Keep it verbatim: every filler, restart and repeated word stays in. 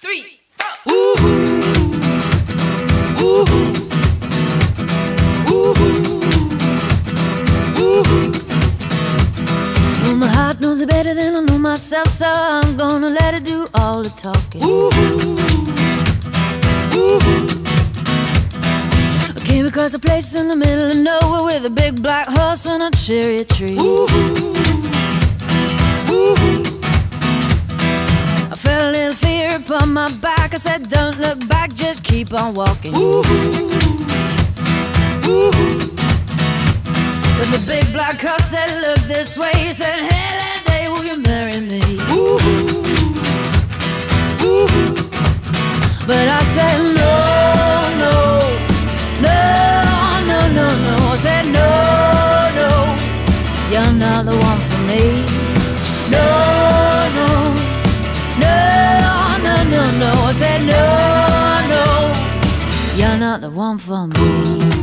three, four. Ooh, ooh, ooh, ooh. Well, my heart knows it better than I know myself, so I'm gonna let it do all the talking. Ooh, ooh. I came across a place in the middle of nowhere with a big black horse and a cherry tree. Ooh, ooh. I felt a little fear upon my back. I said, don't look back, just keep on walking. Ooh, ooh. But the big black horse said, look this way. He said, hey, that day, will you marry me? Ooh, ooh. But I said, no, no, no, no, no, no. I said, no, no, you're not the one for me. No, no, no, no, no, no. I said, no, no, you're not the one for me.